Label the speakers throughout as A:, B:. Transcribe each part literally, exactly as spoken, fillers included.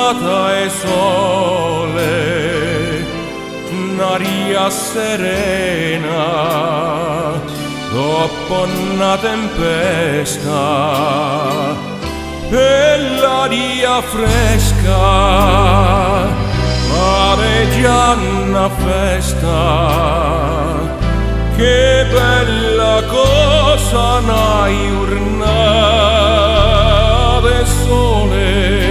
A: giornata e sole, un'aria serena dopo una tempesta, e l'aria fresca pare già una festa. Che bella cosa una giornata e sole,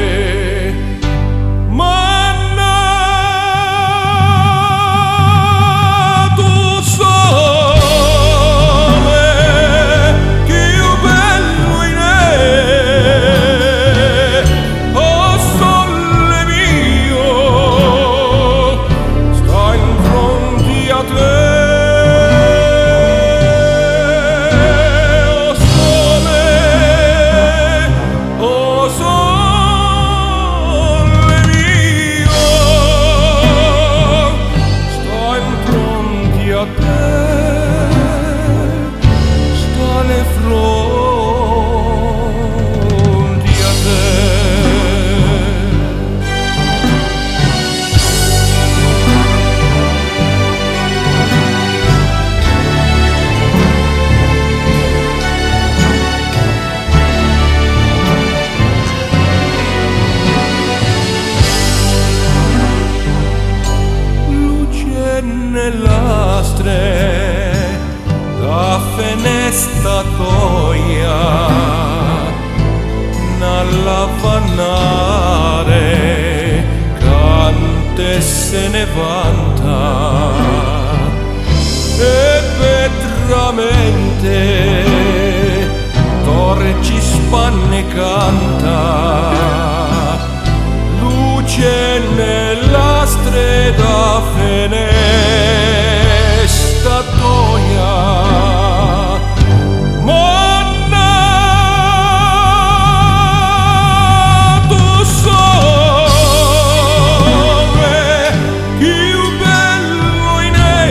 A: nell'astre da finestra toia nella vannare cante se ne vanta, e vetramente torci spanne canta, luce nella strada finestra toia. Monna, tu sole più bello in e,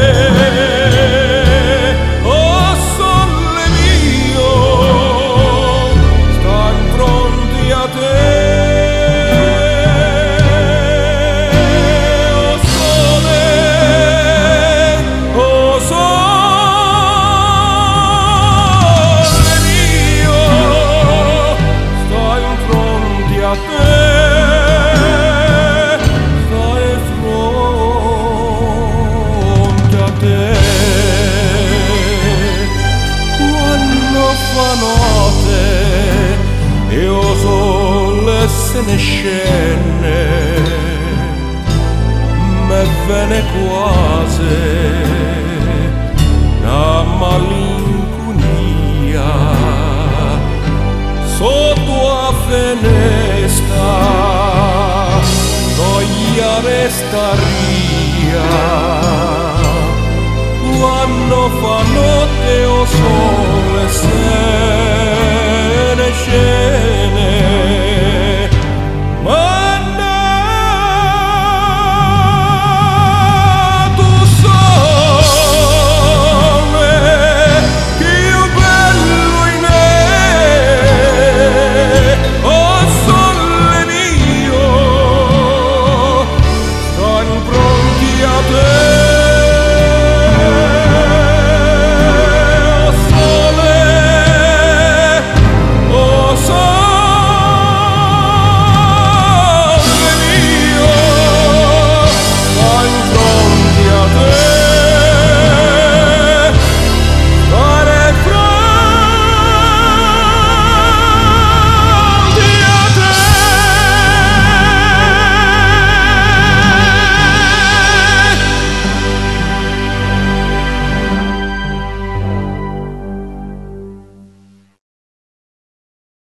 A: oh sole mio, stan pronti a te. E o sole se ne scende, me ve ne quasi